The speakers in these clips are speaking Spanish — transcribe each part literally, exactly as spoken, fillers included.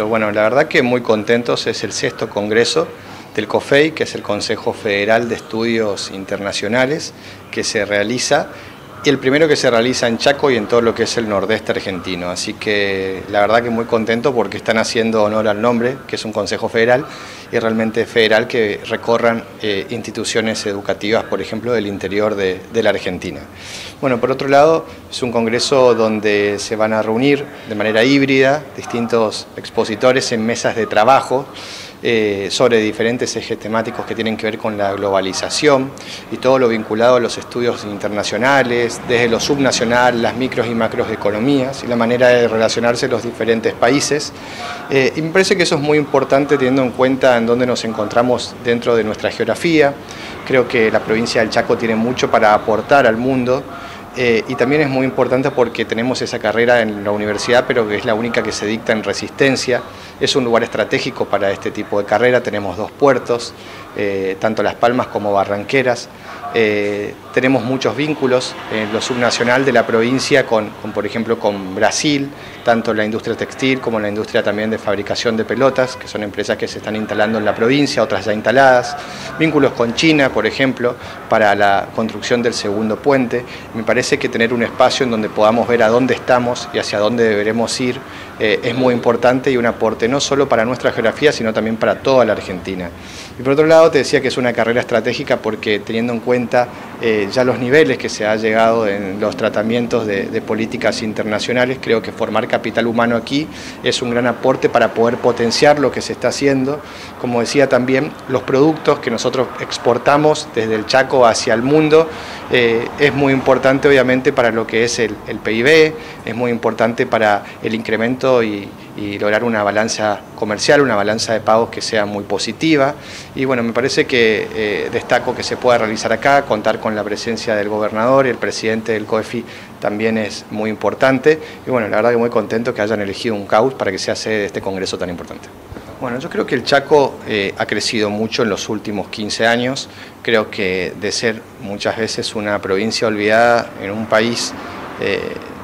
Perfecto, bueno, la verdad que muy contentos, es el sexto congreso del COFEI, que es el Consejo Federal de Estudios Internacionales, que se realiza, y el primero que se realiza en Chaco y en todo lo que es el nordeste argentino. Así que la verdad que muy contento porque están haciendo honor al nombre, que es un Consejo Federal, y realmente federal que recorran eh, instituciones educativas, por ejemplo, del interior de, de la Argentina. Bueno, por otro lado, es un congreso donde se van a reunir de manera híbrida distintos expositores en mesas de trabajo, Eh, sobre diferentes ejes temáticos que tienen que ver con la globalización y todo lo vinculado a los estudios internacionales, desde lo subnacional, las micros y macroeconomías y la manera de relacionarse los diferentes países. Eh, y me parece que eso es muy importante teniendo en cuenta en dónde nos encontramos dentro de nuestra geografía. Creo que la provincia del Chaco tiene mucho para aportar al mundo. Eh, y también es muy importante porque tenemos esa carrera en la universidad, pero que es la única que se dicta en Resistencia. Es un lugar estratégico para este tipo de carrera, tenemos dos puertos, eh, tanto Las Palmas como Barranqueras. Eh, tenemos muchos vínculos en lo subnacional de la provincia con, con, por ejemplo, con Brasil, tanto la industria textil como la industria también de fabricación de pelotas, que son empresas que se están instalando en la provincia, otras ya instaladas. Vínculos con China, por ejemplo, para la construcción del segundo puente. Me parece que tener un espacio en donde podamos ver a dónde estamos y hacia dónde deberemos ir eh, es muy importante y un aporte no solo para nuestra geografía, sino también para toda la Argentina. Y por otro lado, te decía que es una carrera estratégica porque teniendo en cuenta eh, ya los niveles que se ha llegado en los tratamientos de, de políticas internacionales, creo que formar capital humano aquí es un gran aporte para poder potenciar lo que se está haciendo. Como decía también, los productos que nosotros exportamos desde el Chaco hacia el mundo eh, es muy importante obviamente para lo que es el, el P I B, es muy importante para el incremento y, y lograr una balanza comercial, una balanza de pagos que sea muy positiva. Y bueno, me parece que eh, destaco que se pueda realizar acá, contar con la presencia del gobernador y el presidente del COEFI también es muy importante. Y bueno, la verdad que muy contento que hayan elegido un CAUS para que sea sede de este congreso tan importante. Bueno, yo creo que el Chaco eh, ha crecido mucho en los últimos quince años. Creo que de ser muchas veces una provincia olvidada en un país eh,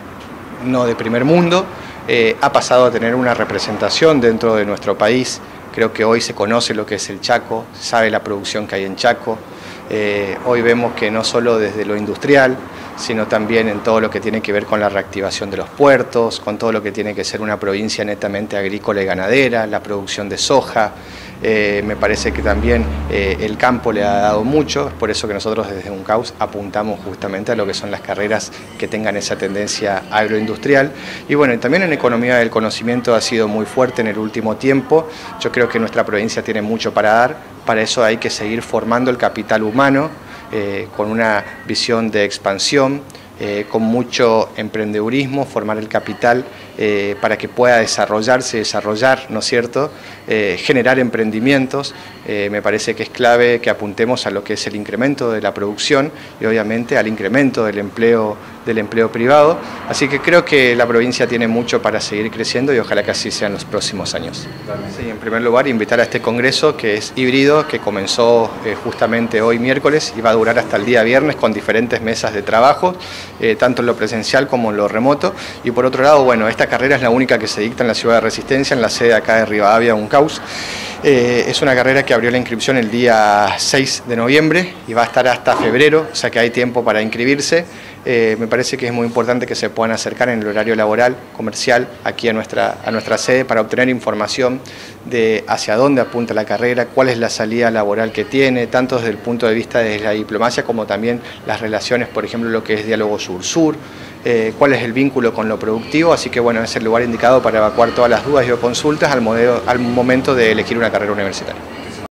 no de primer mundo, eh, ha pasado a tener una representación dentro de nuestro país. Creo que hoy se conoce lo que es el Chaco, se sabe la producción que hay en Chaco. Eh, hoy vemos que no solo desde lo industrial, sino también en todo lo que tiene que ver con la reactivación de los puertos, con todo lo que tiene que ser una provincia netamente agrícola y ganadera, la producción de soja. Eh, me parece que también eh, el campo le ha dado mucho, es por eso que nosotros desde UNCAUS apuntamos justamente a lo que son las carreras que tengan esa tendencia agroindustrial. Y bueno, y también en economía del conocimiento ha sido muy fuerte en el último tiempo. Yo creo que nuestra provincia tiene mucho para dar, para eso hay que seguir formando el capital humano, Eh, con una visión de expansión, eh, con mucho emprendedurismo, formar el capital eh, para que pueda desarrollarse, desarrollar, ¿no es cierto?, eh, generar emprendimientos. Eh, me parece que es clave que apuntemos a lo que es el incremento de la producción y obviamente al incremento del empleo, del empleo privado. Así que creo que la provincia tiene mucho para seguir creciendo y ojalá que así sea en los próximos años. Sí, en primer lugar, invitar a este congreso que es híbrido, que comenzó eh, justamente hoy miércoles y va a durar hasta el día viernes con diferentes mesas de trabajo, eh, tanto en lo presencial como en lo remoto. Y por otro lado, bueno, esta carrera es la única que se dicta en la ciudad de Resistencia, en la sede acá de Rivadavia, UNCAUS. Eh, es una carrera que abrió la inscripción el día seis de noviembre y va a estar hasta febrero, o sea que hay tiempo para inscribirse. Eh, me parece que es muy importante que se puedan acercar en el horario laboral, comercial, aquí a nuestra, a nuestra sede para obtener información de hacia dónde apunta la carrera, cuál es la salida laboral que tiene, tanto desde el punto de vista de la diplomacia como también las relaciones, por ejemplo, lo que es diálogo sur-sur, eh, cuál es el vínculo con lo productivo, así que bueno, es el lugar indicado para evacuar todas las dudas y o consultas al, modelo, al momento de elegir una carrera universitaria.